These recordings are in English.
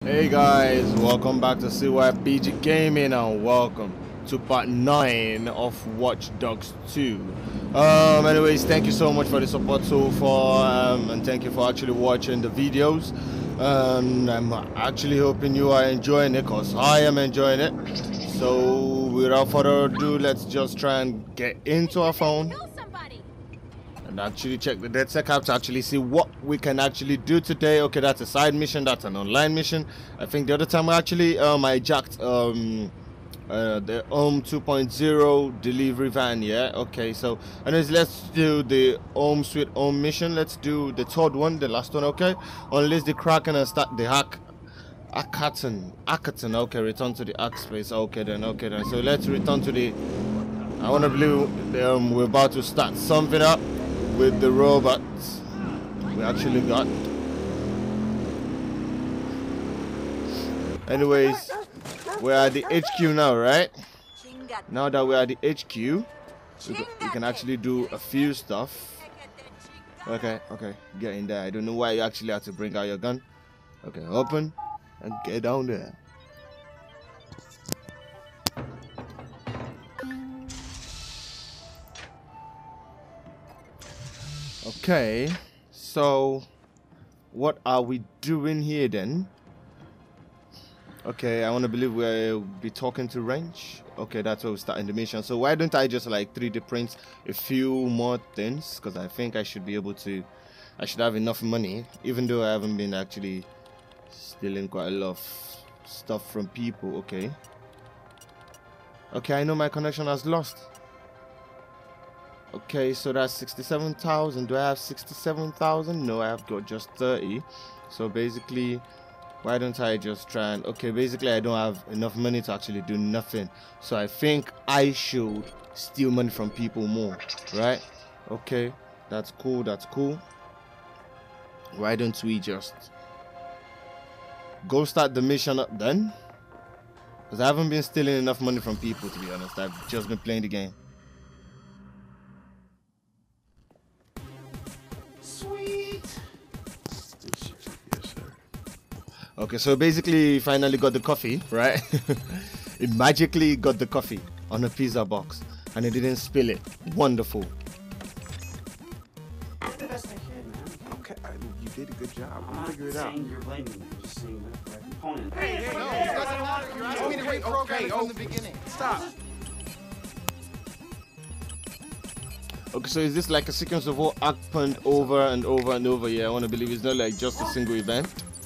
Hey guys, welcome back to CYBG Gaming and welcome to part 9 of Watch Dogs 2. Anyways, thank you so much for the support so far, and thank you for actually watching the videos. I'm actually hoping you are enjoying it, because I am enjoying it. So without further ado, let's just try and get into our phone and actually check the DedSec app to actually see what we can actually do today. Okay, that's a side mission, that's an online mission. I think the other time I actually I jacked the HAUM 2.0 delivery van. Yeah, okay, so anyways, let's do the HAUM Sweet HAUM mission. Let's do the third one, the last one. Okay, unless the Kraken and start the Hackathon. Okay, return to the hack space. Okay then, so let's return to the, I want to believe we're about to start something up with the robots we actually got. Anyways, we're at the HQ now, right? Now that we're at the HQ, we can actually do a few stuff. Okay, get in there. I don't know why you actually have to bring out your gun. Okay, open and get down there. Okay, so what are we doing here then? Okay, I want to believe we'll be talking to Range. Okay, that's where we're starting the mission. So why don't I just like 3D print a few more things? Because I think I should be able to, I should have enough money, even though I haven't been actually stealing quite a lot of stuff from people. Okay, I know my connection has lost. Okay, so that's 67,000. Do I have 67,000? No, I have got just 30. So basically, why don't I just try and, okay, basically I don't have enough money to actually do nothing. So I think I should steal money from people more, right? Okay, that's cool. Why don't we just go start the mission up then? Because I haven't been stealing enough money from people, to be honest. I've just been playing the game. Okay, so basically finally got the coffee, right? It magically got the coffee on a pizza box and it didn't spill it. Wonderful. The best I can, man. Okay, you did a good job. We'll figure it out. You're blaming me. I'm just saying that for a component. Hey, no, you're asking me to reprogram it from the beginning. Stop. Okay, so is this like a sequence of what happened over and over and over? Yeah, I want to believe it's not like just a single event.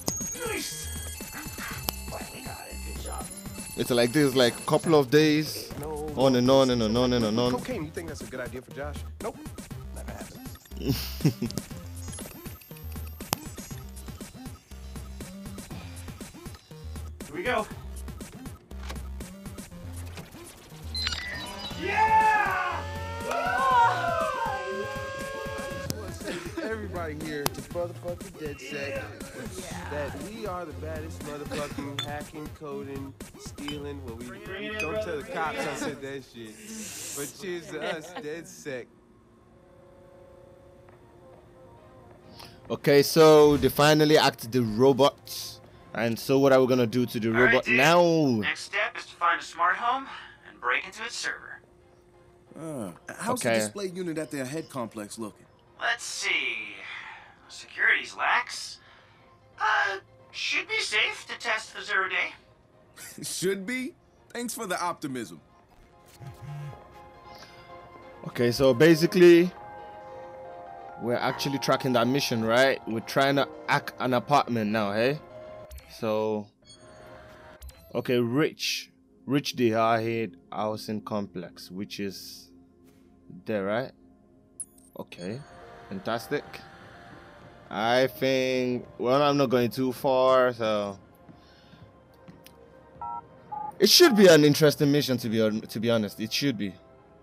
It's like this, like a couple of days, on and on and on and on. Cocaine, you think that's a good idea for Josh? Nope, never happened. Here we go. Yeah! Everybody here to motherfucking DedSec that we are the baddest motherfucking hacking, coding, stealing. Well, we don't tell the cops I said that shit. But cheers to us, DedSec. Okay, so they finally acted the robots. And so what are we gonna do to the robot now? Next step is to find a smart home and break into its server. How's the display unit at their head complex looking? Let's see. Security's lax. Should be safe to test for 0 day. Should be? Thanks for the optimism. Okay, so basically we're actually tracking that mission, right? We're trying to hack an apartment now, hey? So okay, Rich the Hardhead housing complex, which is there, right? Okay, fantastic. I think, well, I'm not going too far, so it should be an interesting mission, to be honest. It should be.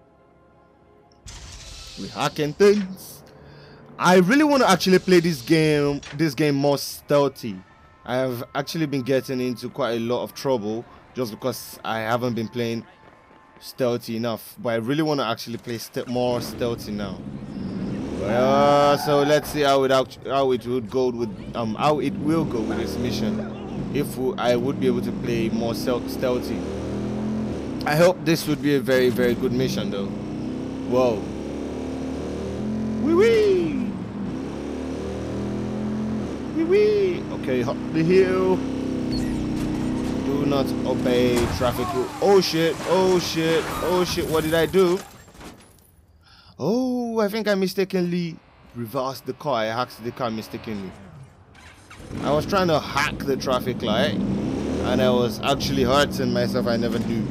We're hacking things. I really want to actually play this game more stealthy. I have actually been getting into quite a lot of trouble just because I haven't been playing stealthy enough. But I really want to actually play more stealthy now. So let's see how it will go with this mission. I would be able to play more stealthy. I hope this would be a very, very good mission though. Whoa. Wee wee. Wee wee. Okay, hop the hill. Do not obey traffic rule. Oh shit, oh shit, oh shit, what did I do? Oh, I think I mistakenly reversed the car. I hacked the car mistakenly. I was trying to hack the traffic light and I was actually hurting myself. I never do.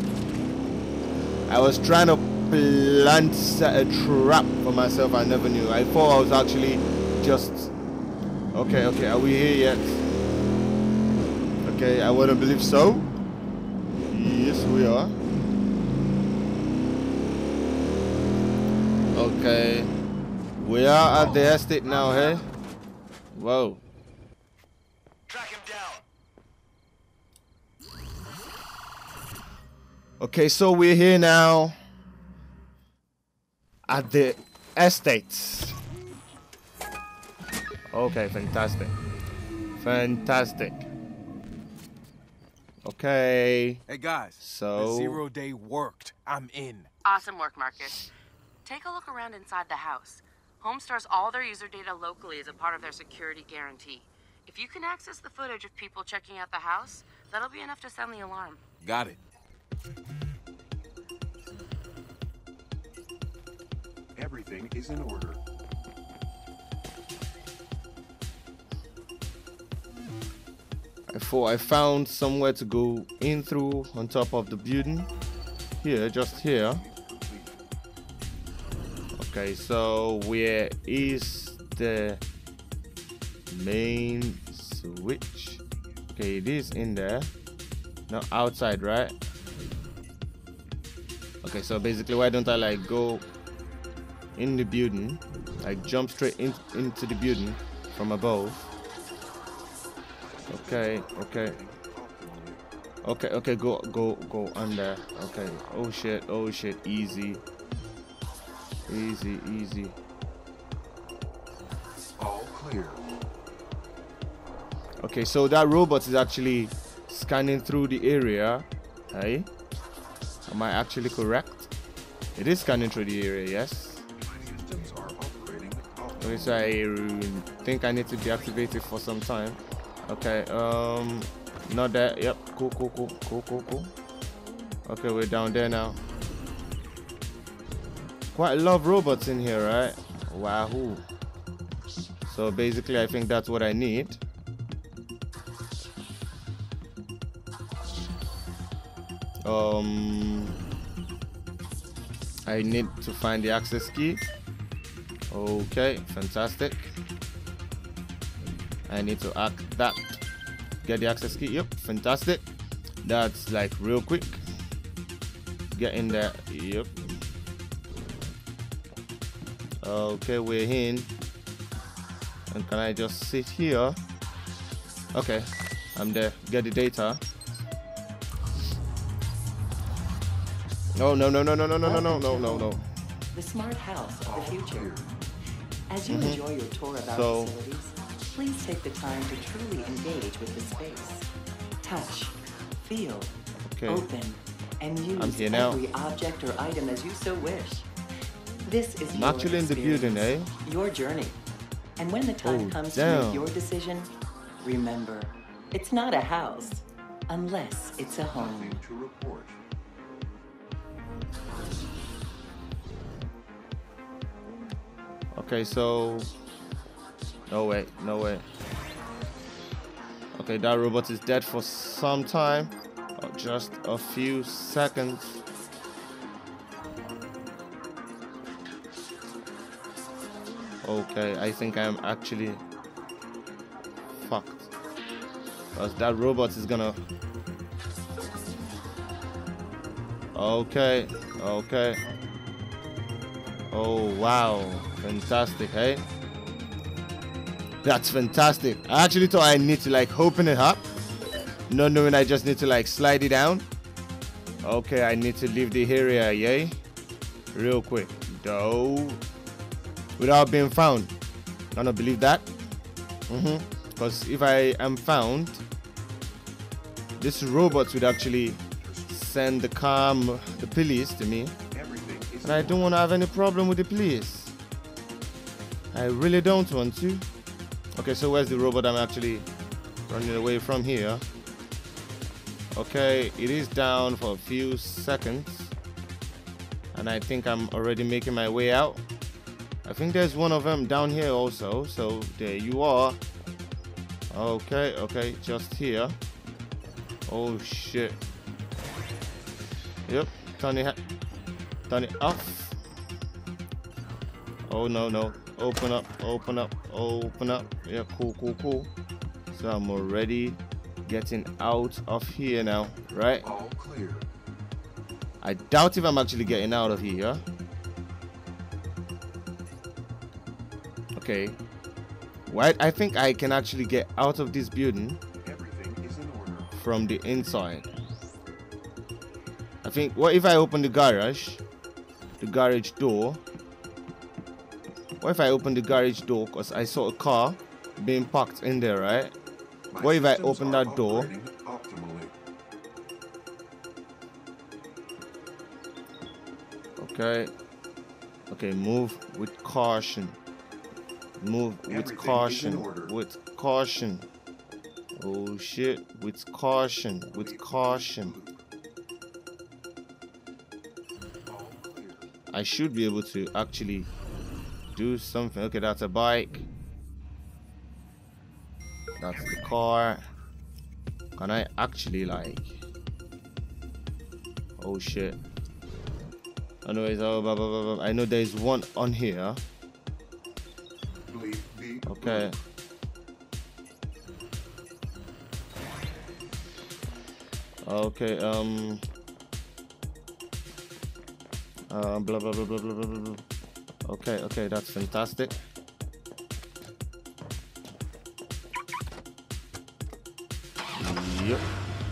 I was trying to set a trap for myself. I never knew. I thought I was actually just... Okay, okay, are we here yet? Okay, I wouldn't believe so. Yes, we are. Okay. We are at the estate now, hey? Whoa. Track him down. Okay, so we're here now at the estate. Okay, fantastic. Fantastic. Okay. Hey guys, so the 0-day worked. I'm in. Awesome work, Marcus. Take a look around inside the house. HAUM stores all their user data locally as a part of their security guarantee. If you can access the footage of people checking out the house, that'll be enough to sound the alarm. Got it. Everything is in order. I thought I found somewhere to go in through on top of the building. Here, just here. Okay, so where is the main switch? Okay, it is in there. Not outside, right? Okay, so basically why don't I like go in the building, like jump straight into the building from above. Okay, okay. Okay, okay, go under. Okay. Oh shit, easy. Easy, easy. All clear. Okay, so that robot is actually scanning through the area. Hey? Am I actually correct? It is scanning through the area, yes. Systems are operating. Okay, so I think I need to deactivate it for some time. Okay, not that. Yep, cool. Okay, we're down there now. Quite a lot of robots in here, right? Wahoo. So basically I think that's what I need. I need to find the access key. Okay, fantastic. I need to get the access key. Yep, fantastic. That's like real quick. Get in there. Yep. Okay, we're in. And can I just sit here? Okay, I'm there. Get the data. No. The smart house of the future. As you enjoy your tour of our facilities, please take the time to truly engage with the space. Touch, feel, open, and use every object or item as you so wish. This is your actually in the building, eh? Your journey. And when the time comes to make your decision, remember, it's not a house unless it's a home. Nothing to report. Okay, so no way. Okay, that robot is dead for some time, or just a few seconds. Okay, I think I'm actually fucked, because that robot is gonna... Okay. Oh wow, fantastic, hey? That's fantastic. I actually thought I need to like open it up, not knowing I just need to like slide it down. Okay, I need to leave the area, yay? Real quick, though, without being found. Gonna believe that? Because if I am found, this robot would actually send the police to me, and I don't want to have any problem with the police. I really don't want to. Okay, so where's the robot I'm actually running away from here? Okay, it is down for a few seconds, and I think I'm already making my way out. I think there's one of them down here also, so there you are. Okay, okay, just here. Oh shit. Yep, turn it off. Oh no, no. Open up, open up, open up. Yeah, cool, cool, cool. So I'm already getting out of here now, right? All clear. I doubt if I'm actually getting out of here. Okay. Right, I think I can actually get out of this building. Everything is in order. From the inside. I think, what if I open the garage door? What if I open the garage door, because I saw a car being parked in there, right? What if I open that door? Okay. Okay, move with caution. Move with caution. With caution. Oh shit. With caution. With caution. I should be able to actually do something. Okay, that's a bike. That's the car. Can I actually like... Oh shit. Anyways, oh, blah, blah, blah, blah. I know there's one on here. Okay. Okay, blah, blah, blah, blah, blah, blah, blah. Okay, okay, that's fantastic. Yep.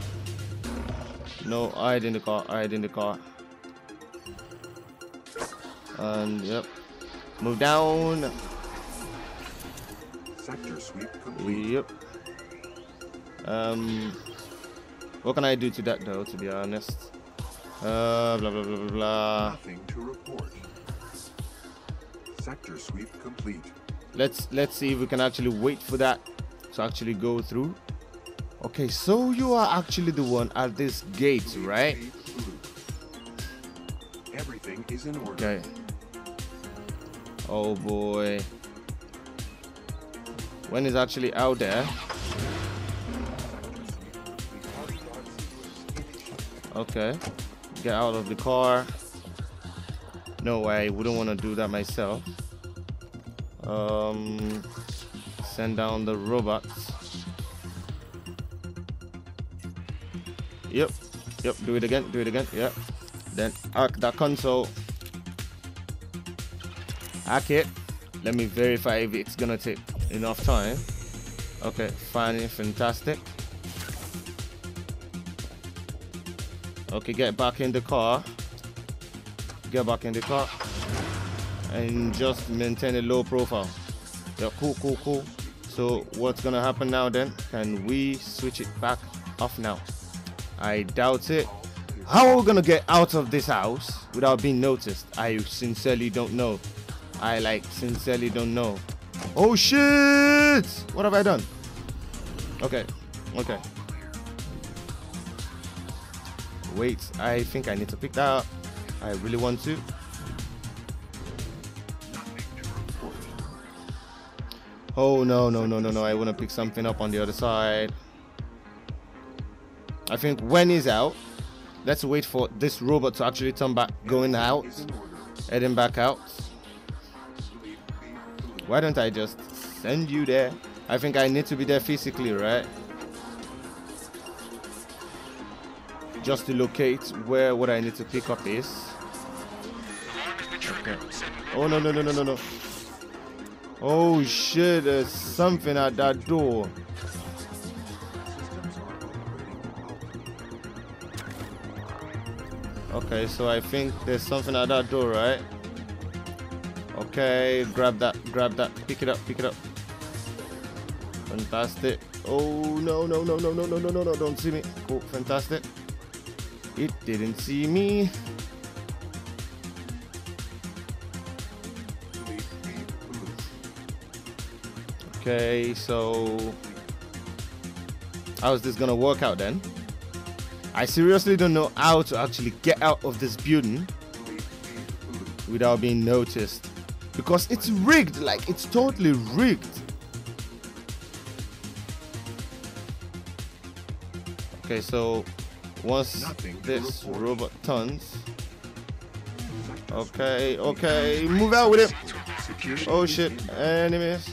No, hide in the car, hide in the car. And yep. Move down. Sector sweep complete. Yep. What can I do to that though, to be honest? Blah blah blah blah blah. Nothing to report. Sector sweep complete. Let's see if we can actually wait for that to actually go through. Okay, so you are actually the one at this gate, right? Everything is in order. Okay. Oh boy. When is actually out there? Okay. Get out of the car. No way, wouldn't want to do that myself. Send down the robots. Yep, yep, do it again, yep. Then arc that console. Hack it. Let me verify if it's gonna take enough time. Okay, fine, fantastic. Okay, get back in the car. Get back in the car. And just maintain a low profile. Yeah, cool, cool, cool. So what's gonna happen now then? Can we switch it back off now? I doubt it. How are we gonna get out of this house without being noticed? I sincerely don't know. I like sincerely don't know. Oh shit! What have I done? Okay, okay. Wait, I think I need to pick that up. I really want to. Oh no, no, no, no, no. I want to pick something up on the other side. I think when he's out, let's wait for this robot to actually turn back, going out, heading back out. Why don't I just send you there? I think I need to be there physically, right? Just to locate where what I need to pick up is. Okay. Oh no, no, no, no, no, no. Oh shit, there's something at that door. Okay, so I think there's something at that door, right? Okay, grab that, pick it up, pick it up. Fantastic. Oh no, no, no, no, no, no, no, no, no, don't see me. Cool, fantastic. It didn't see me. Okay, so how is this gonna work out then? I seriously don't know how to actually get out of this building without being noticed, because it's rigged, like it's totally rigged. Okay, so once this robot turns, okay, okay, move out with it. Oh shit, enemies.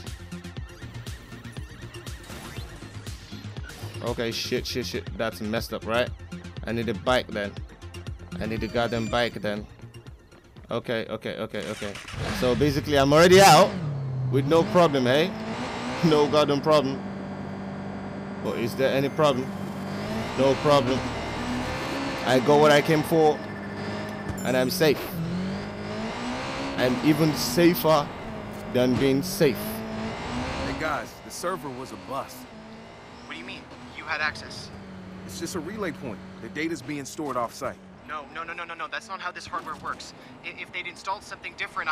Okay, shit, shit, shit, that's messed up, right? I need a bike then. I need a goddamn bike then. Okay, okay, okay, okay. So basically I'm already out with no problem, hey? No goddamn problem. But is there any problem? No problem. I got what I came for, and I'm safe. I'm even safer than being safe. Hey guys, the server was a bust. What do you mean? You had access? It's just a relay point. The data's being stored off-site. No. That's not how this hardware works. If they'd installed something different,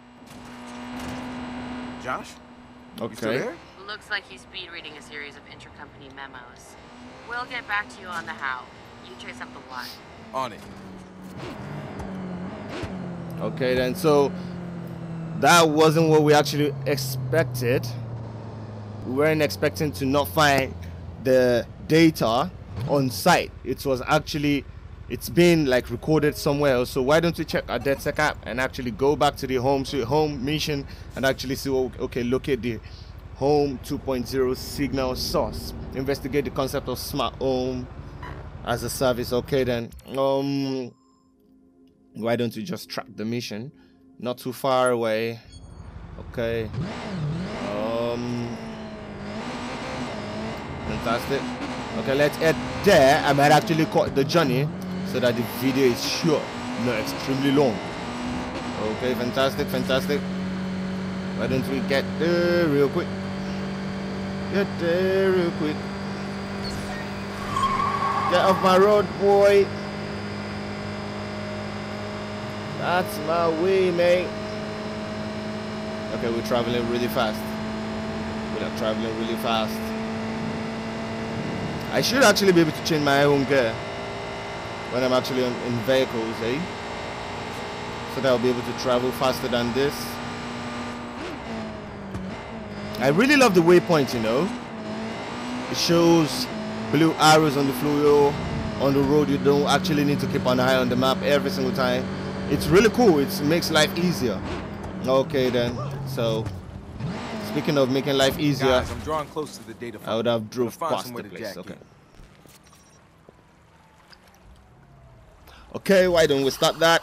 Josh? Okay. You still there? Looks like he's speed reading a series of intercompany memos. We'll get back to you on the how. You trace up the what. On it. Okay then, so that wasn't what we actually expected. We weren't expecting to not find the data on site. It was actually, it's been like recorded somewhere else. So why don't we check our DedSec app and actually go back to the home mission and actually see what, okay, locate the HAUM 2.0 signal source, investigate the concept of smart home as a service. Okay then, why don't we just track the mission? Not too far away. Okay. Fantastic. Okay, let's head there. I might actually cut the journey so that the video is short, not extremely long. Okay, fantastic, fantastic. Why don't we get there real quick? Get there real quick. Get off my road, boy. That's my way, mate. Okay, we're traveling really fast. We're traveling really fast. I should actually be able to change my own gear when I'm actually in vehicles, eh? So that I'll be able to travel faster than this. I really love the waypoint, you know. It shows blue arrows on the floor. On the road, you don't actually need to keep an eye on the map every single time. It's really cool. It makes life easier. Okay then. So speaking of making life easier, Guys, I'm drawing close to the data. I would have drove past the place. Okay. Okay, why don't we start that?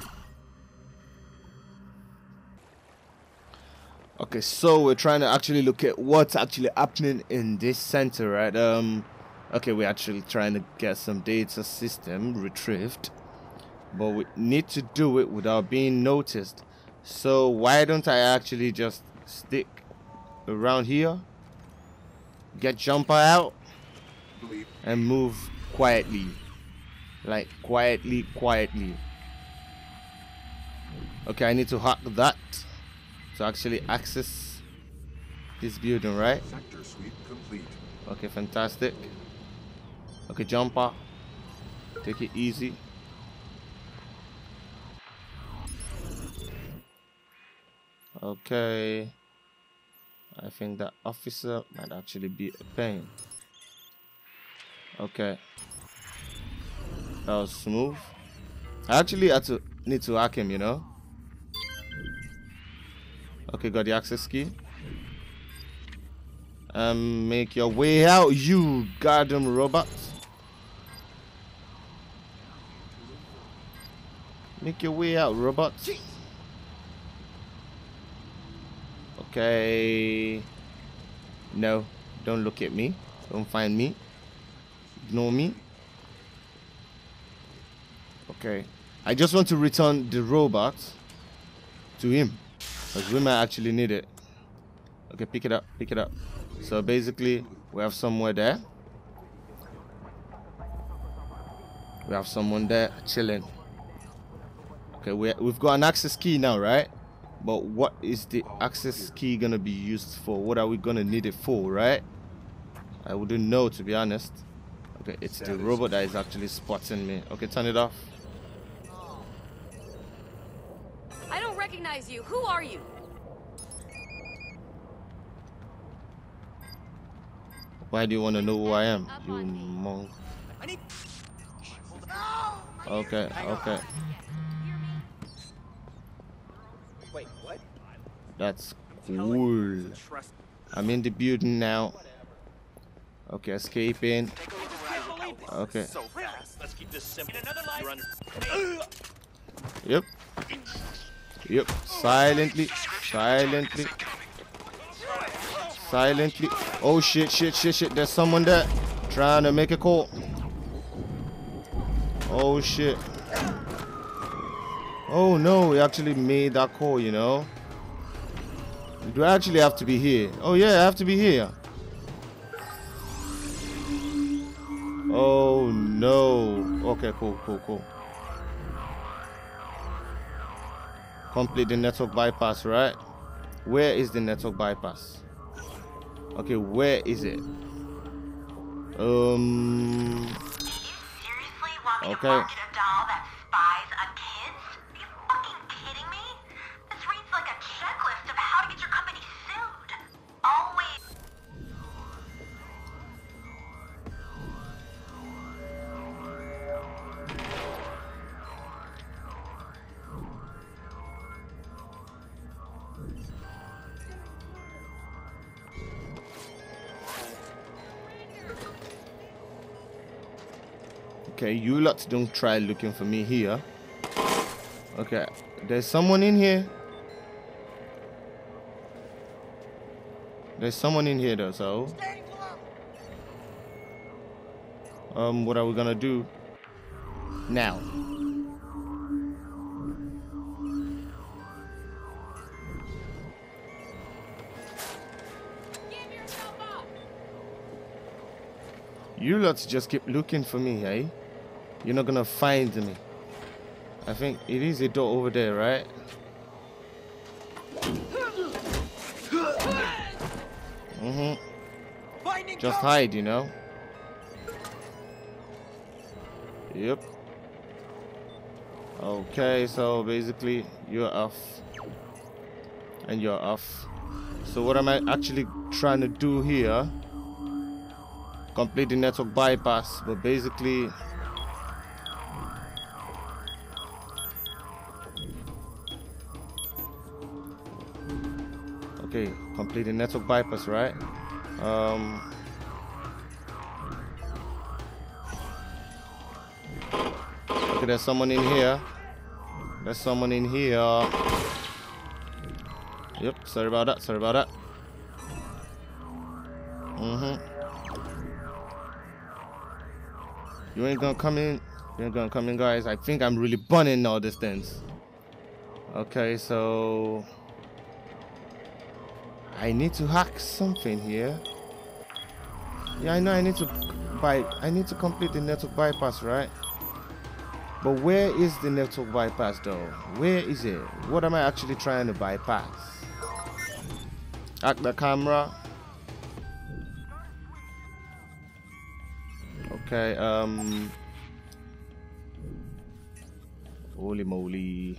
Okay, so we're trying to actually look at what's actually happening in this center, right? Okay, we're actually trying to get some data system retrieved, but we need to do it without being noticed. So why don't I actually just stick around here, get jumper out, and move quietly, like quietly. Okay, I need to hack that to actually access this building, right? Sector sweep complete. Okay, fantastic. Okay, jumper, take it easy. Okay, I think that officer might actually be a pain. Okay, that was smooth. I actually need to hack him, you know. Okay, got the access key. Make your way out, you goddamn robot. Make your way out, robot. Okay. No, don't look at me. Don't find me. Ignore me. Okay. I just want to return the robot to him, because we might actually need it. Okay, pick it up, pick it up. So basically, We have somewhere there. We have someone there chilling. Okay, we've got an access key now, right? But what is the access key gonna be used for? What are we gonna need it for, right? I wouldn't know, to be honest. Okay, it's the robot that is actually spotting me. Okay, turn it off. I don't recognize you. Who are you? Why do you want to know who I am, you monk? Okay, okay. Wait, what? That's cool. I'm in the building now. Okay, escaping. Okay. So fast. Let's keep this simple. Yep. Yep. Silently. Silently. Silently. Oh shit, shit, shit, shit. There's someone there trying to make a call. Oh shit. Oh no, we actually made that call, you know. Do I actually have to be here? Oh yeah, I have to be here. Oh no. Okay, cool, cool, cool. Complete the network bypass, right? Where is the network bypass? Okay, where is it? Okay. Okay, you lot don't try looking for me here. Okay, there's someone in here. There's someone in here though, so what are we gonna do now? You lots just keep looking for me, eh? You're not gonna find me. I think it is a door over there, right? Just hide, you know? Yep. Okay, so basically you're off. And you're off. So what am I actually trying to do here? Complete the network bypass, but basically okay, complete the network bypass, right? Okay, there's someone in here. There's someone in here. Yep, sorry about that, sorry about that. You ain't gonna come in. You ain't gonna come in, guys. I think I'm really burning all these things. Okay, so I need to hack something here. Yeah, I know I need to complete the network bypass, right? But where is the network bypass though? Where is it? What am I actually trying to bypass? Hack the camera. Okay, holy moly.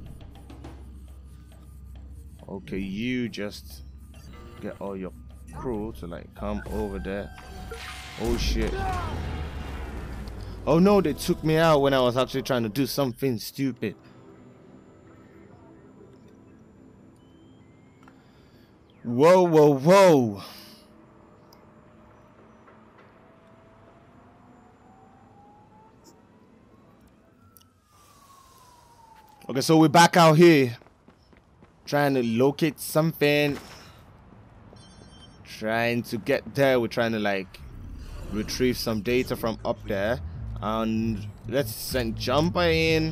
Okay, you just get all your crew to like come over there. Oh shit. Oh no, they took me out when I was actually trying to do something stupid. Whoa, whoa, whoa. Okay, so we're back out here trying to locate something, trying to get there. We're trying to like retrieve some data from up there, and let's send Jumper in.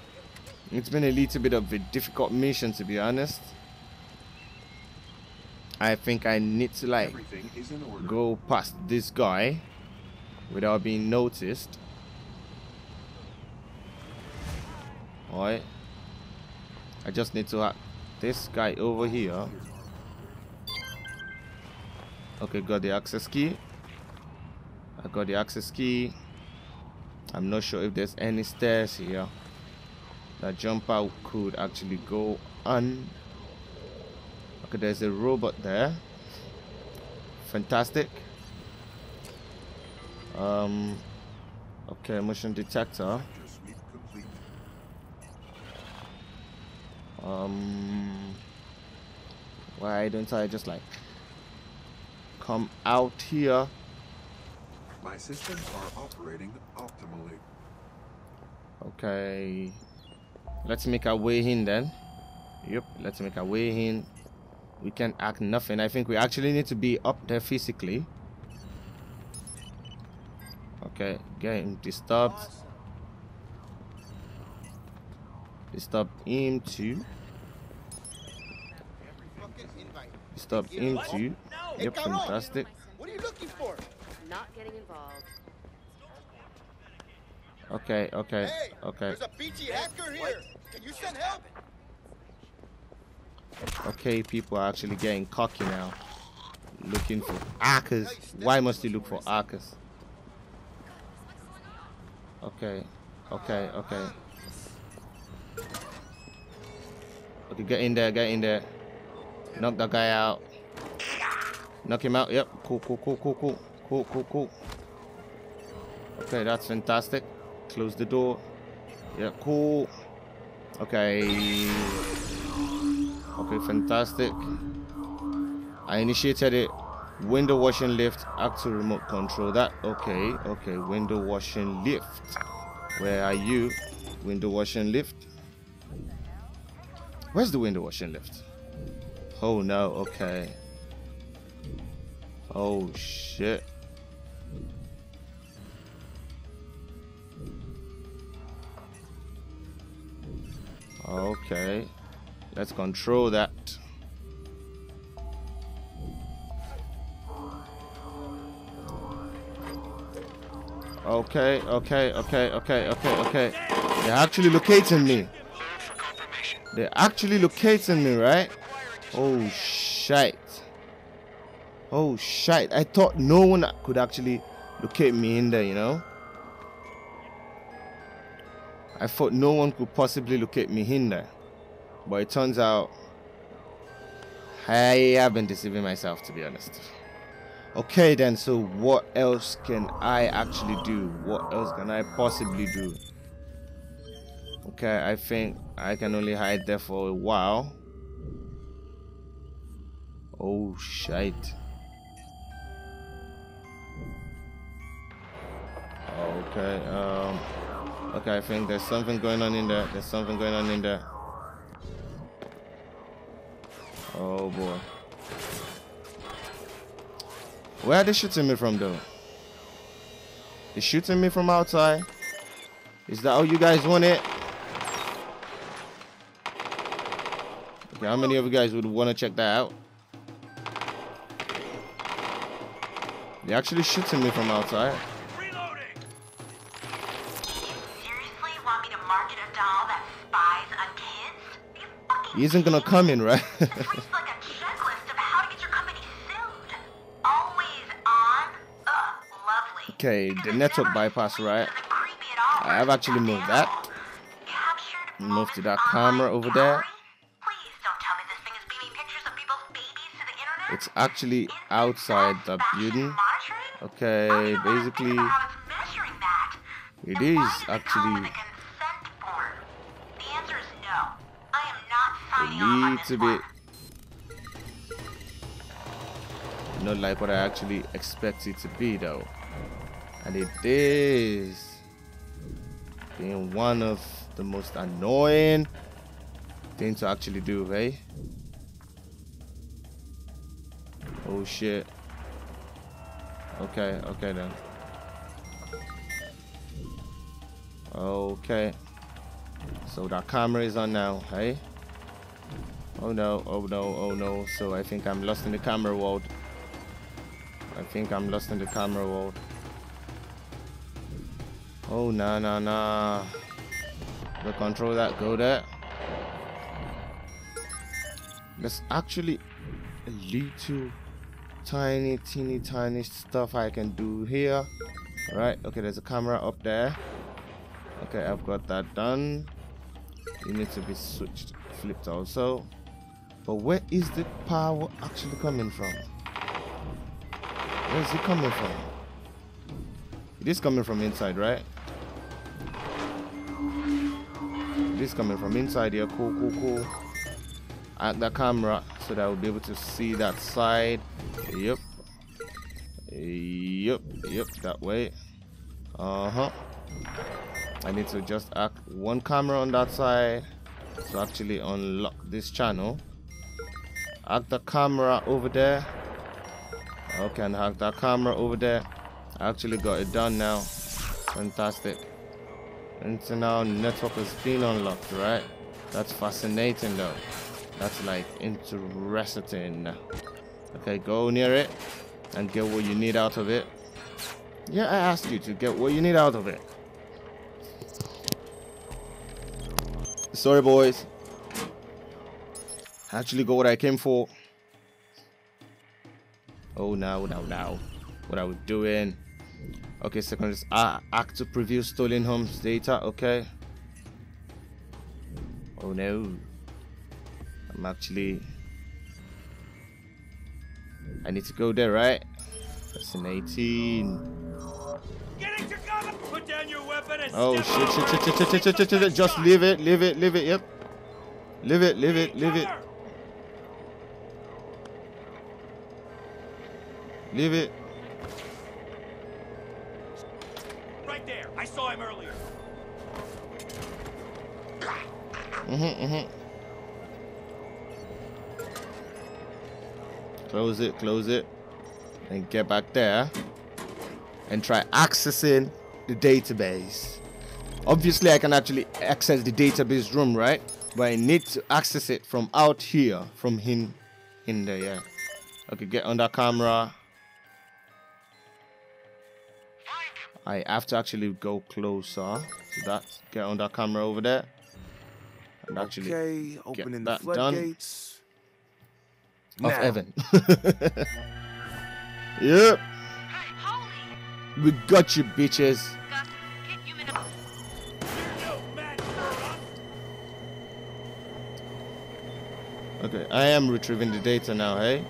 It's been a little bit of a difficult mission, to be honest. I think I need to like go past this guy without being noticed. Alright. I just need to hack this guy over here. Okay, got the access key. I got the access key. I'm not sure if there's any stairs here that jump out could actually go on. Okay, there's a robot there. Fantastic. Okay, motion detector. Why don't I just like come out here? My systems are operating optimally. Okay, let's make our way in then. Yep, let's make our way in. We can't act nothing. I think we actually need to be up there physically. Okay, getting disturbed. Disturb him too. Disturb him too. Yep, fantastic. What are you looking for? Not getting involved. Okay, okay, Hey, okay. there's a BT hacker here. Can you send help? Okay, people are actually getting cocky now. Looking for hackers. Why must you look for hackers? Okay, okay, okay. Okay, get in there, get in there. Knock that guy out. Knock him out. Yep. Cool, cool, cool, cool, cool. Cool, cool, cool. Okay, that's fantastic. Close the door. Yeah, cool. Okay. Okay, fantastic. I initiated it. Window washing lift. Active remote control. That. Okay, okay. Window washing lift. Where are you? Window washing lift. Where's the window washing lift? Oh no, okay. Oh shit. Okay. Let's control that. Okay, okay, okay, okay, okay, okay. They're actually locating me. They're actually locating me, right? Oh shit. Oh shit. I thought no one could actually locate me in there, you know? I thought no one could possibly locate me in there. But it turns out I have been deceiving myself, to be honest. Okay then, so what else can I actually do? What else can I possibly do? Okay, I think I can only hide there for a while. Oh shit. Okay, okay, I think there's something going on in there. There's something going on in there. Oh boy. Where are they shooting me from though? They're shooting me from outside? Is that how you guys want it? Okay, how many of you guys would want to check that out? They're actually shooting me from outside. He isn't gonna come in, right? Okay, the network bypass, right? I have actually moved that. Move to that camera over there. It's actually outside the building. Okay, basically, it is actually a little bit not like what I actually expect it to be though, and it is being one of the most annoying things to actually do, right? Oh shit. Okay, okay then. Okay, so that camera is on now, hey? Oh no, oh no, oh no. So I think I'm lost in the camera world. I think I'm lost in the camera world. Oh, nah. The control that, go there. There's actually a little teeny tiny stuff I can do here. Right, okay, there's a camera up there. Okay, I've got that done. It needs to be switched, flipped also. But where is the power actually coming from? Where is it coming from? It is coming from inside, right? It is coming from inside here. Cool. At the camera so that I'll be able to see that side. Yep, that way. I need to just act one camera on that side to actually unlock this channel. Act the camera over there. Okay, and hack that camera over there. I actually got it done now. Fantastic. And so now network has been unlocked, right? That's fascinating though. That's like interesting. Okay, go near it and get what you need out of it. Yeah, I asked you to get what you need out of it. Sorry, boys. I actually got what I came for. Oh, now. What are we doing? Okay, second is act to preview stolen homes data. Okay. Oh no. I need to go there, right? That's an 18. Put down your weapon and oh shit. Just leave it. Yep. Leave it. Leave it. Right there. I saw him earlier. Close it. And get back there. And try accessing the database. Obviously, I can actually access the database room, right? But I need to access it from out here. From in there, yeah. Okay, get on that camera. I have to actually go closer to that. Get on that camera over there. And actually opening get the that done. floodgates. Of Evan. Yep. We got you, bitches. Okay, I am retrieving the data now, hey?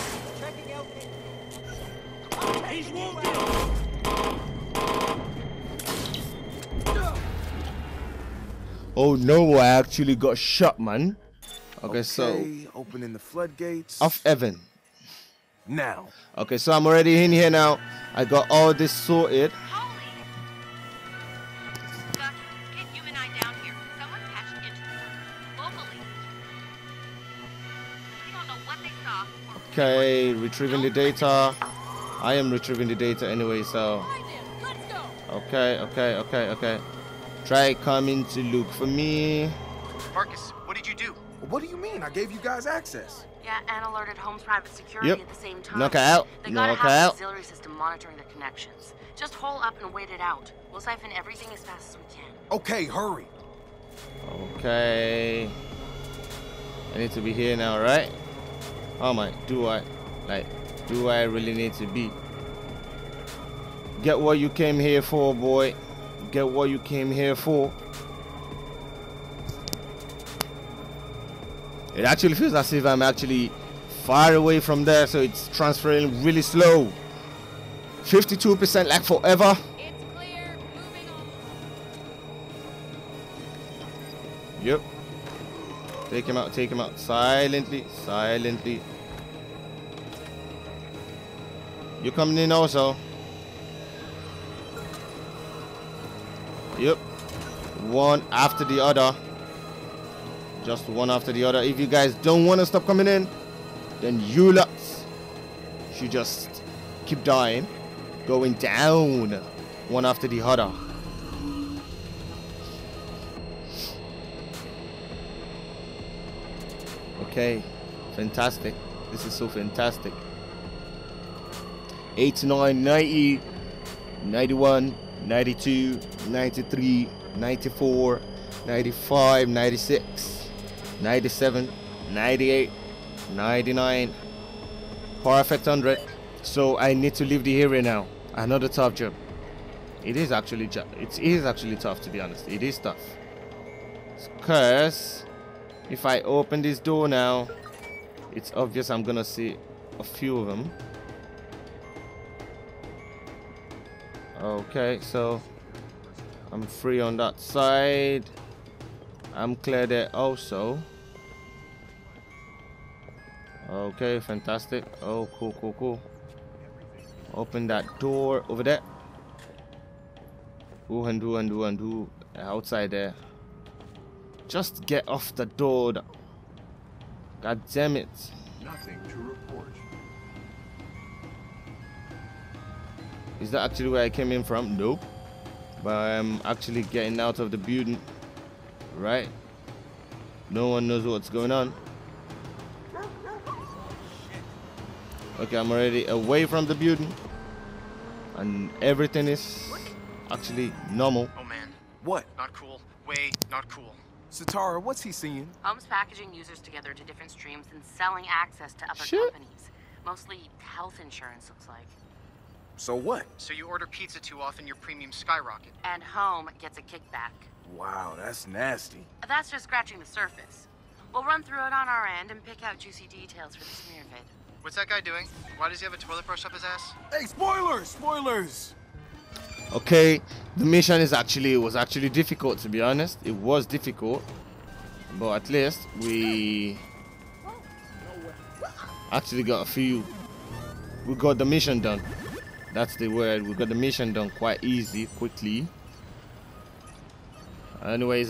He's wounded. Oh no, I actually got shot, man. Okay, so opening the floodgates. Of Evan. Now. Okay, so I'm already in here now. I got all this sorted. Okay, retrieving the data. I am retrieving the data anyway, so. Okay. Try coming to look for me. Marcus, what did you do? What do you mean? I gave you guys access. Yeah, and alerted HAUM's private security at the same time. Knock her out. They gotta have an auxiliary system monitoring the connections. Just hole up and wait it out. We'll siphon everything as fast as we can. Okay, hurry. Okay. I need to be here now, right? Oh my, do I really need to be? Get what you came here for, boy. Get what you came here for. It actually feels as if I'm actually far away from there, so it's transferring really slow. 52% like forever. It's clear. Moving on. Yep. Take him out. Silently. You coming in also? Yep. One after the other. Just one after the other. If you guys don't want to stop coming in, then you lots should just keep dying. Going down. One after the other. Okay, fantastic. This is so fantastic. 89, 90, 91, 92, 93, 94, 95, 96, 97, 98, 99. Perfect 100. So I need to leave the area now. Another tough job. It is actually tough, to be honest. It is tough. Because if I open this door now, it's obvious I'm gonna see a few of them. Okay, so I'm free on that side. I'm clear there also. Okay, fantastic. Oh, cool, cool, cool. Open that door over there. Undo. Outside there. Just get off the door. God damn it. Nothing to report. Is that actually where I came in from? Nope. But I'm actually getting out of the building. Right? No one knows what's going on. Okay, I'm already away from the building. And everything is actually normal. Oh man. What? Not cool. Way not cool. Sitara, what's he seeing? HAUM's packaging users together into different streams and selling access to other Shit. companies. Mostly health insurance, looks like. So what? So you order pizza too often, your premiums skyrocket. And HAUM gets a kickback. Wow, that's nasty. That's just scratching the surface. We'll run through it on our end and pick out juicy details for the smear vid. What's that guy doing? Why does he have a toilet brush up his ass? Hey, spoilers! Spoilers! Okay, the mission was actually difficult, to be honest. It was difficult, but at least we actually got we got the mission done. That's the word. We got the mission done quite easy, quickly. Anyways,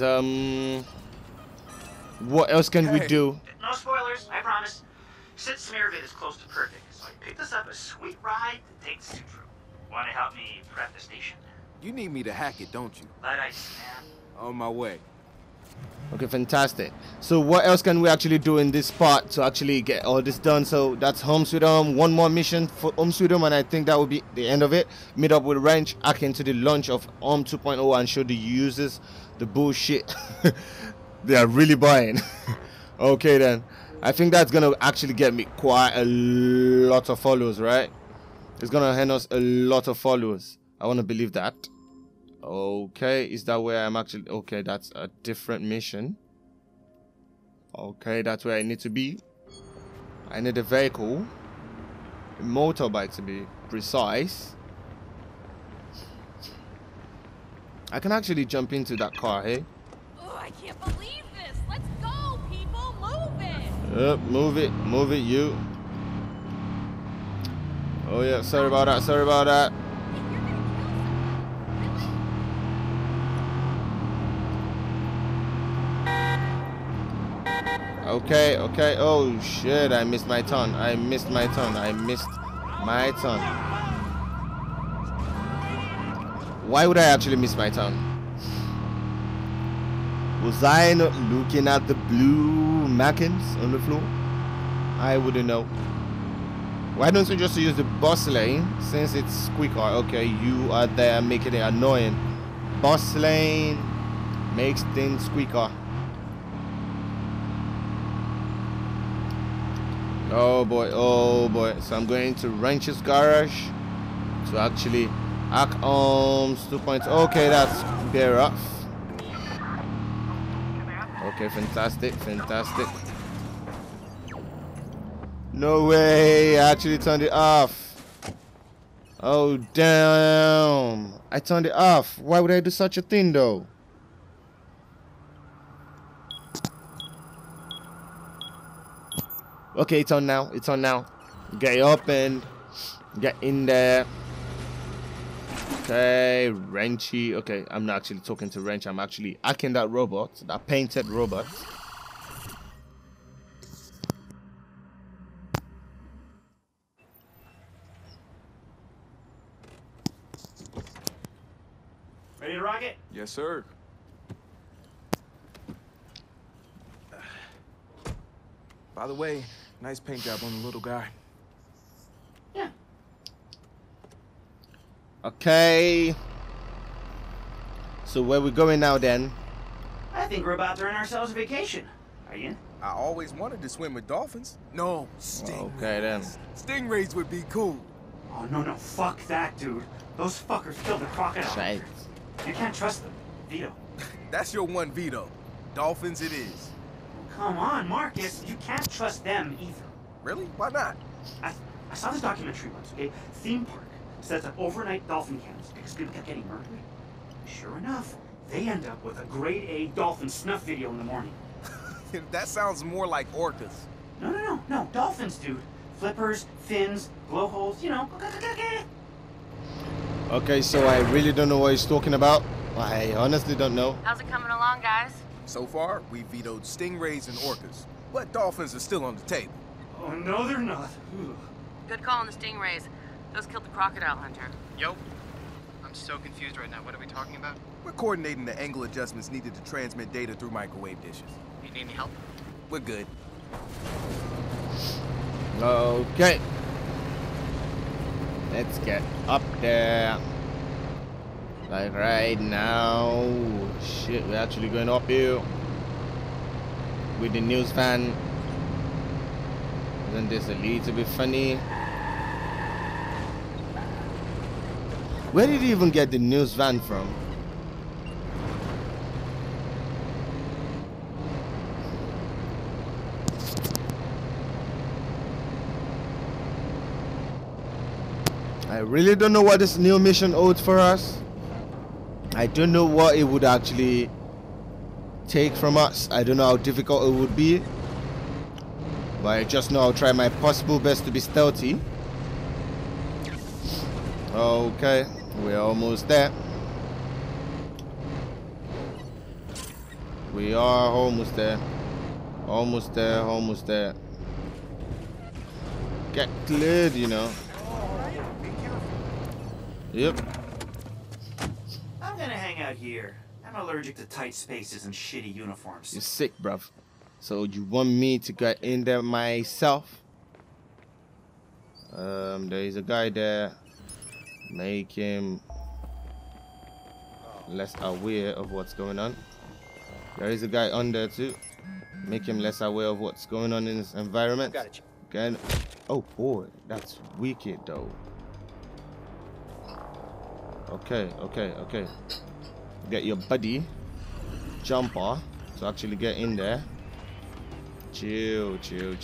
what else can we do? No spoilers, I promise. Sid Smearvid is close to perfect, so I picked us up a sweet ride to take the Supra. Want to help me prep the station? You need me to hack it, don't you? Light ice, man. On my way. Okay, fantastic. So what else can we actually do in this part to actually get all this done? So that's HAUM Sweet HAUM. One more mission for HAUM Sweet HAUM, and I think that will be the end of it. Meet up with Wrench, hack into the launch of HAUM 2.0 and show the users the bullshit they are really buying. Okay then. I think that's gonna actually get me quite a lot of followers, right? It's gonna hand us a lot of followers. I wanna believe that. Okay, is that where I'm actually... Okay, that's a different mission. Okay, that's where I need to be. I need a vehicle. A motorbike to be precise. I can actually jump into that car, hey? Oh, I can't believe this. Let's go, people. Move it. Move it, you. Oh yeah, sorry about that. Okay. Oh shit, I missed my turn. Why would I actually miss my turn? Was I not looking at the blue Mackins on the floor? I wouldn't know. Why don't you just use the bus lane since it's quicker? Okay, you are there making it annoying. Bus lane makes things quicker. Oh boy. So I'm going to Wrench's garage to actually hack HAUM 2.0. Okay, that's bare off. Okay, fantastic. No way, I actually turned it off. Oh damn, I turned it off. Why would I do such a thing though? Okay, it's on now. Get it open. Get in there. Okay, Wrenchy. Okay, I'm not actually talking to Wrench. I'm actually hacking that robot, that painted robot. Ready to rock it? Yes, sir. By the way, nice paint job on the little guy. Yeah. Okay. So where we going now then? I think we're about to earn ourselves a vacation. Are you? I always wanted to swim with dolphins. No, stingrays. Okay then. Stingrays would be cool. Oh, no, fuck that, dude. Those fuckers killed the crocodile. Right. You can't trust them. Veto. That's your one veto. Dolphins it is. Come on, Marcus. You can't trust them either. Really? Why not? I saw this documentary once, okay? Theme park sets up overnight dolphin camps because people kept getting murdered. Sure enough, they end up with a grade A dolphin snuff video in the morning. That sounds more like orcas. No, dolphins, dude. Flippers, fins, blowholes, you know. Okay, so I really don't know what he's talking about. I honestly don't know. How's it coming along, guys? So far, we vetoed stingrays and orcas, but dolphins are still on the table. Oh, no, they're not. Good call on the stingrays. Those killed the crocodile hunter. Yo, I'm so confused right now. What are we talking about? We're coordinating the angle adjustments needed to transmit data through microwave dishes. You need any help? We're good. Okay. Let's get up there. Like right now. Shit, we're actually going up here. With the news van. Isn't this a little bit funny? Where did he even get the news van from? I really don't know what this new mission holds for us. I don't know what it would actually take from us. I don't know how difficult it would be. But I just know I'll try my possible best to be stealthy. Okay, we're almost there. We are almost there. Almost there, almost there. Get cleared, you know. Yep. I'm gonna hang out here. I'm allergic to tight spaces and shitty uniforms. You're sick, bruv. So you want me to get in there myself? There is a guy there. Make him less aware of what's going on. There is a guy on there too. Make him less aware of what's going on in his environment. Got it. Again. Oh boy, that's wicked though. Okay. Get your buddy jumper to actually get in there. Chill.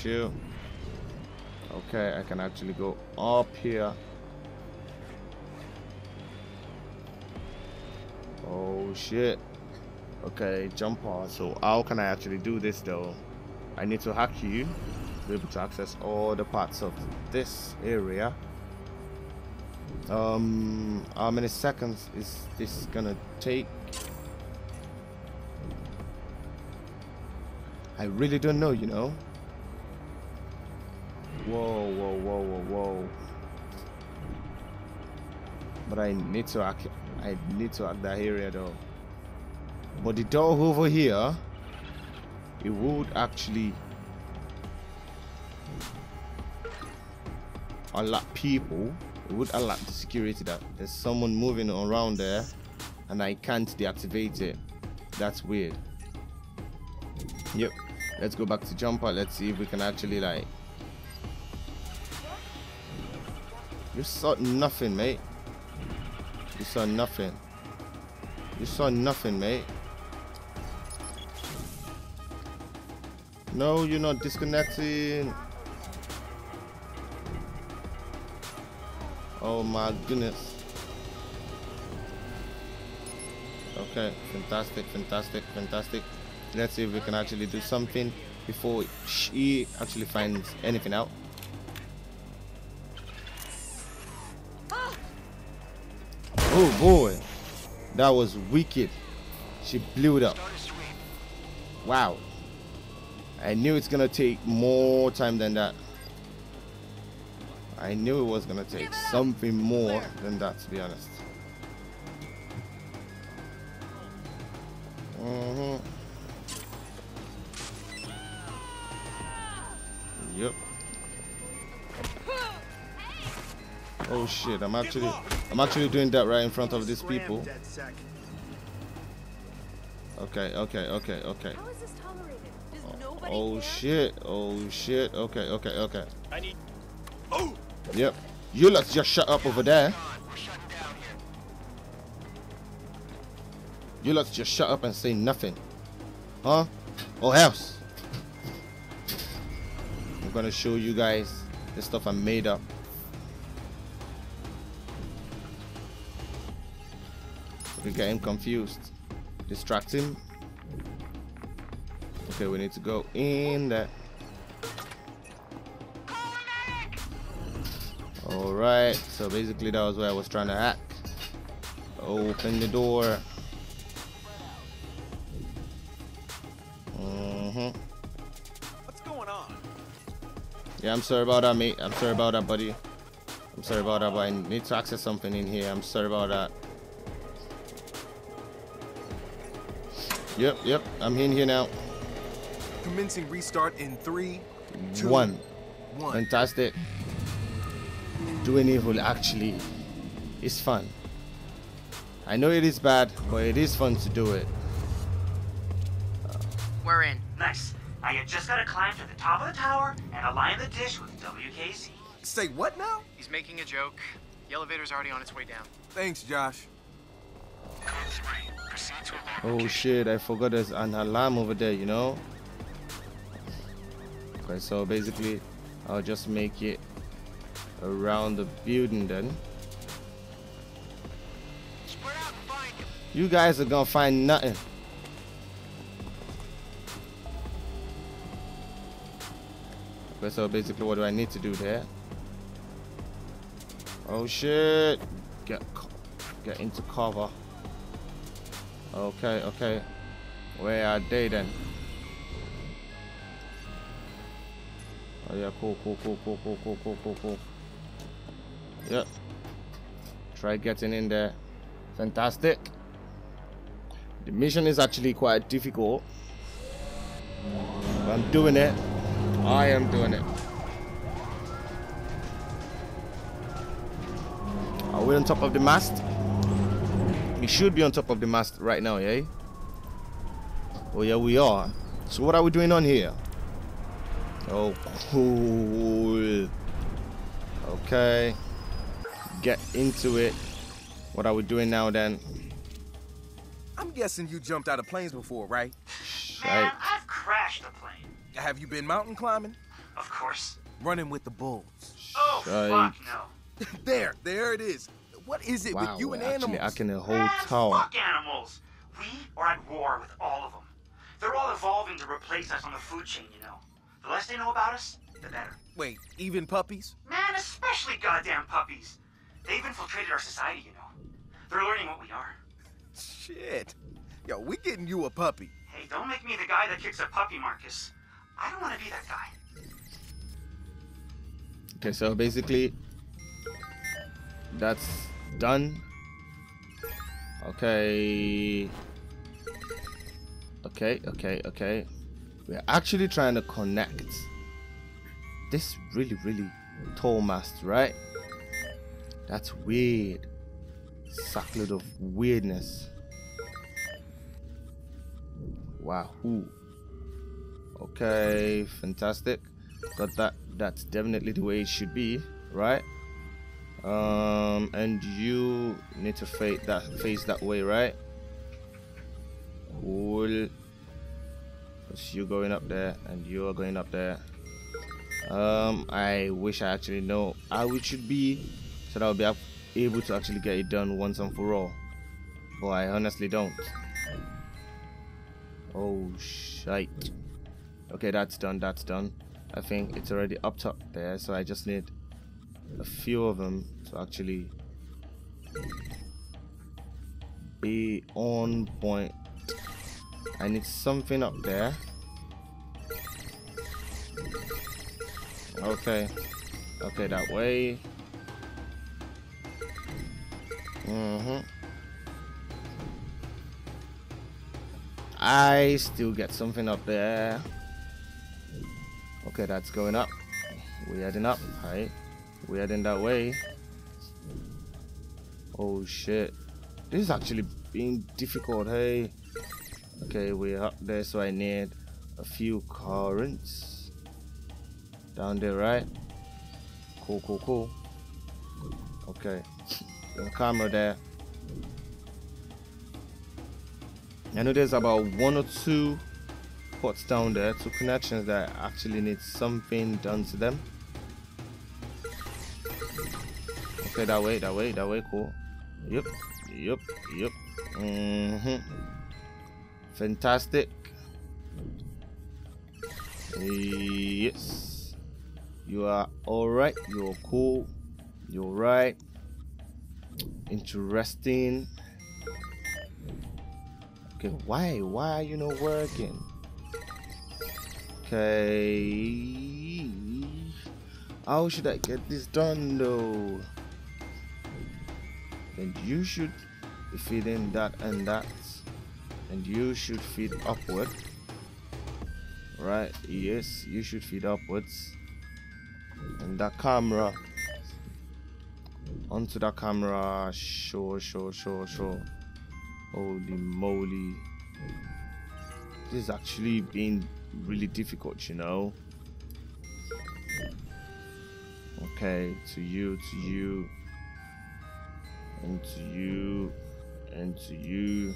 Okay, I can actually go up here. Oh shit. Okay, jumper. So how can I actually do this though? I need to hack you to be able to access all the parts of this area. How many seconds is this gonna take? I really don't know, you know. Whoa. But I need to hack that area though. But the door over here, it would actually alert people. It would alert the security that there's someone moving around there and I can't deactivate it. That's weird. Yep. Let's go back to jumper. Let's see if we can actually like. You saw nothing, mate. You saw nothing. You saw nothing, mate. No, you're not disconnecting. Oh my goodness. Okay, fantastic. Let's see if we can actually do something before she actually finds anything out. Oh boy, that was wicked. She blew it up. Wow. I knew it's gonna take more time than that. I knew it was gonna take something more than that, to be honest. Oh shit, I'm actually doing that right in front of these people. Okay. How is this tolerated? Does nobody Oh care? shit. Oh shit. Okay. I need. Yep. You let's just shut up over there. You let's just shut up and say nothing. Huh? Or else. I'm gonna show you guys the stuff I made up. We get him confused. Distract him. Okay, we need to go in there. Alright, so basically that was where I was trying to hack. Open the door. What's going on? Yeah, I'm sorry about that, mate. I'm sorry about that, buddy. I'm sorry about that, but I need to access something in here. I'm sorry about that. Yep. I'm in here now. Commencing restart in 3, 2, 1. 1. Fantastic. Doing evil actually is fun. I know it is bad, but it is fun to do it. We're in. Nice. Now you just gotta climb to the top of the tower and align the dish with WKZ. Say what now? He's making a joke. The elevator's already on its way down. Thanks, Josh. Oh shit, I forgot there's an alarm over there, you know? Okay, so basically I'll just make it around the building then. Spread out and find him. You guys are gonna find nothing. Okay, so basically what do I need to do there? Oh shit. Get into cover. Okay. Where are they then? Oh yeah, cool. Yep. Try getting in there. Fantastic. The mission is actually quite difficult. But I'm doing it. I am doing it. Are we on top of the mast? We should be on top of the mast right now, yeah? Oh yeah, we are. So what are we doing on here? Oh, cool. Okay. Get into it. What are we doing now then? I'm guessing you jumped out of planes before, right? Man, I've crashed a plane. Have you been mountain climbing? Of course. Running with the bulls? Oh, fuck no. There it is. What is it with you and animals? Actually, I can hold Man, tower. fuck animals. We are at war with all of them. They're all evolving to replace us on the food chain, you know. The less they know about us, the better. Wait, even puppies? Man, especially goddamn puppies. They've infiltrated our society, you know. They're learning what we are. Shit. Yo, we getting you a puppy. Hey, don't make me the guy that kicks a puppy, Marcus. I don't want to be that guy. Okay, so basically that's done. Okay. We're actually trying to connect this really tall mast, right? That's weird. Sackload of weirdness. Wow. Okay, fantastic. Got that. That's definitely the way it should be, right? And you need to face that way, right? Cool. Because you're going up there and you're going up there. I wish I actually know how it should be, so that I'll be able to actually get it done once and for all. But I honestly don't. Oh shite. Okay, that's done. I think it's already up top there, so I just need a few of them to actually be on point. I need something up there. Okay, that way. I still get something up there. Okay, that's going up. We're heading up. Right, we're heading that way. Oh shit. This is actually being difficult, hey. Okay, we're up there, so I need a few currents. Down there, right? Cool. Okay. There's a camera there. I know there's about 1 or 2 ports down there, 2 connections that actually need something done to them. Okay, that way, cool. Yep. Fantastic. Yes. You are alright, you're cool, you're right. Interesting. Okay, why are you not working? Okay, how should I get this done though? And you should be feeding that and that, and you should feed upward, right? Yes, you should feed upwards. And that camera, onto that camera. Sure. Holy moly, this is actually being really difficult, you know. Okay, to you, and to you, and to you.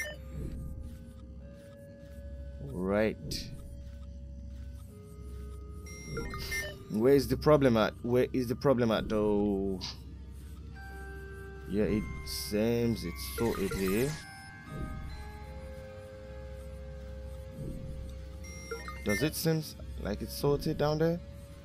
Right. Where is the problem at? Where is the problem at though? Yeah, it seems it's sorted here. Does it seem like it's sorted down there?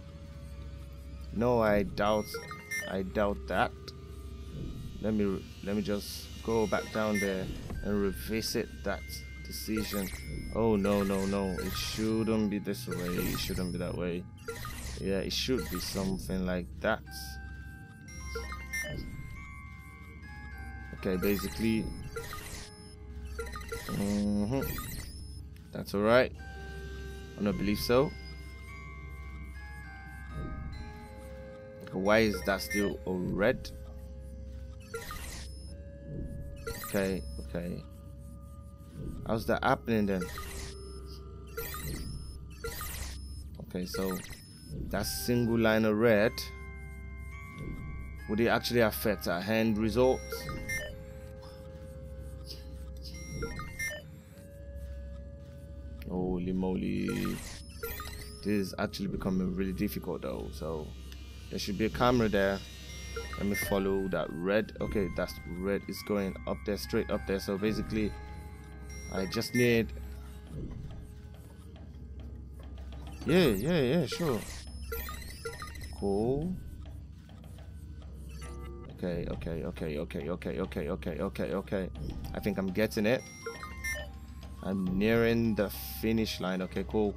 No, I doubt that. Let me just go back down there and revisit that decision. Oh no, it shouldn't be this way, it shouldn't be that way. Yeah, it should be something like that. Okay, basically that's alright. I don't believe so. Okay, why is that still a red? Okay. How's that happening then? Okay, so that single line of red, would it actually affect our hand results? Holy moly, this is actually becoming really difficult though. So there should be a camera there. Let me follow that red. Okay, that's red is going up there, straight up there. So basically I just need, yeah, sure, cool. Okay. I think I'm getting it. I'm nearing the finish line. Okay, cool.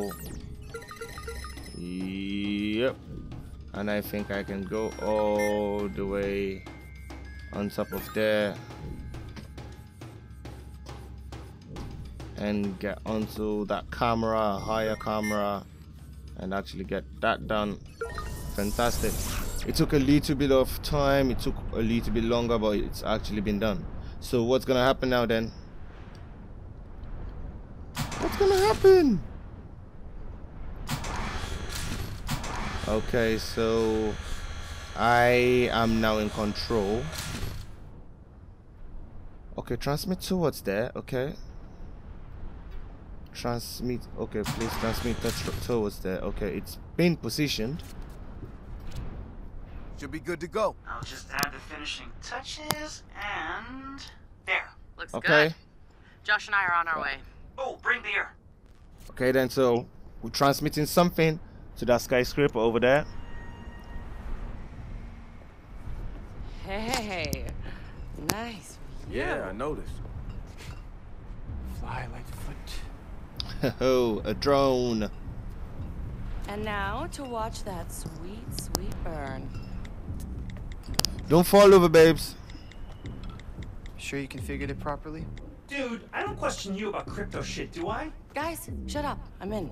Yep. And I think I can go all the way on top of there and get onto that camera, higher camera, and actually get that done. Fantastic. It took a little bit of time, it took a little bit longer, but it's actually been done. So what's gonna happen now then? What's gonna happen? Okay, so I am now in control. Okay, transmit towards there. Okay, transmit. Okay, please transmit towards there. Okay, it's been positioned. Should be good to go. I'll just add the finishing touches and there. Looks okay. Good. Josh and I are on our way. Oh, bring beer. Okay then, so we're transmitting something to that skyscraper over there. Hey, nice. Yeah, I noticed. Fly like foot. Oh, a drone. And now to watch that sweet, sweet burn. Don't fall over, babes. Sure you configured it properly? Dude, I don't question you about crypto shit, do I? Guys, shut up. I'm in.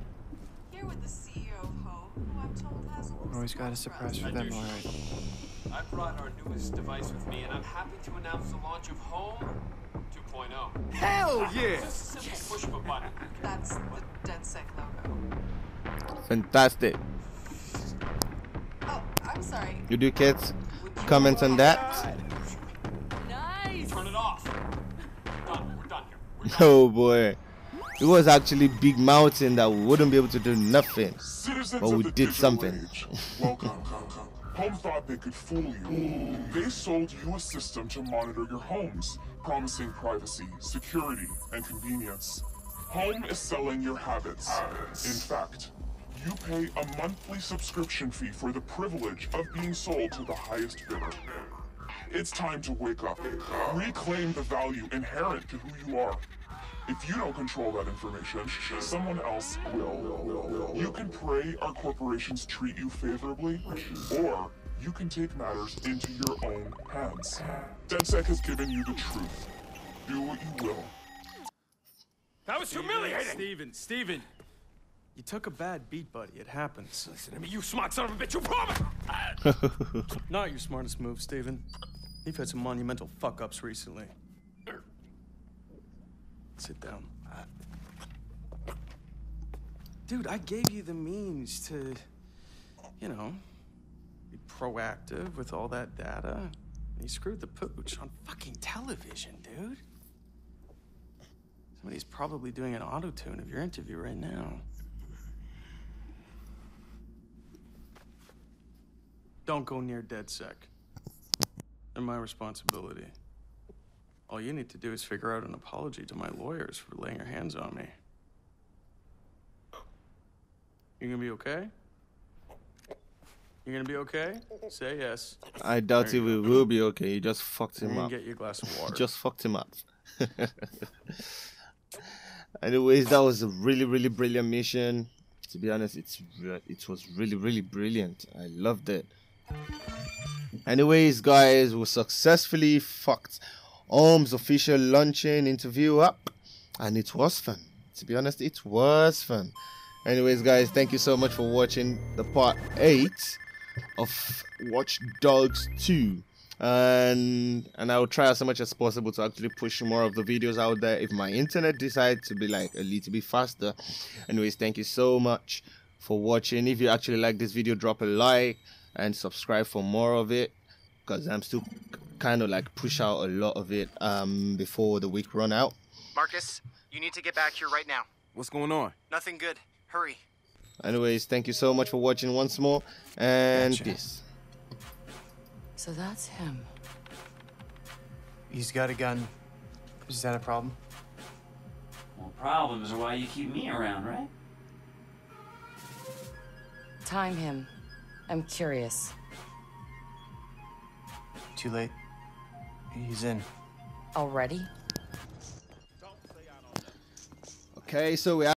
Here with the CEO of HAUM, who I'm told has a Always got a surprise for them, alright. I brought our newest device with me, and I'm happy to announce the launch of HAUM 2.0. Hell yeah! Just a simple push of a button. That's the DedSec logo. Fantastic. Oh, I'm sorry. You do, kids? Comments on that? Nice. Turn it off. We're done. We're done here. We're done. Oh boy. It was actually Big Mountain that we wouldn't be able to do nothing. Citizens but we of the did digital something. Age, welcome. HAUM thought they could fool you. They sold you a system to monitor your homes, promising privacy, security, and convenience. HAUM is selling your habits. In fact, you pay a monthly subscription fee for the privilege of being sold to the highest bidder. It's time to wake up. Reclaim the value inherent to who you are. If you don't control that information, someone else will. You can pray our corporations treat you favorably, or you can take matters into your own hands. DedSec has given you the truth. Do what you will. That was humiliating! Steven. You took a bad beat, buddy. It happens. Listen to me, you smart son of a bitch, you promised! Not your smartest move, Steven. You've had some monumental fuck-ups recently. Sit down. Dude, I gave you the means to, you know, be proactive with all that data. You screwed the pooch on fucking television, dude. Somebody's probably doing an auto-tune of your interview right now. Don't go near DedSec. They're my responsibility. All you need to do is figure out an apology to my lawyers for laying your hands on me. You gonna be okay? You gonna be okay? Say yes. I doubt he will be okay. You just fucked him up. Get you a glass of water. Just fucked him up. Anyways, that was a really brilliant mission. To be honest, it was really brilliant. I loved it. Anyways, guys, we successfully fucked HAUM's official launching interview up, and it was fun. To be honest, it was fun. Anyways, guys, thank you so much for watching the part 8 of Watch Dogs 2, and I'll try as much as possible to actually push more of the videos out there if my internet decides to be like a little bit faster. Anyways, thank you so much for watching. If you actually like this video, drop a like and subscribe for more of it, because I'm still kind of like push out a lot of it before the week run out. Marcus, you need to get back here right now. What's going on? Nothing good. Hurry. Anyways, thank you so much for watching once more, and peace. So that's him. He's got a gun. Is that a problem? Well, problems are why you keep me around, right? Time him. I'm curious. Too late. He's in. Already? Okay, so we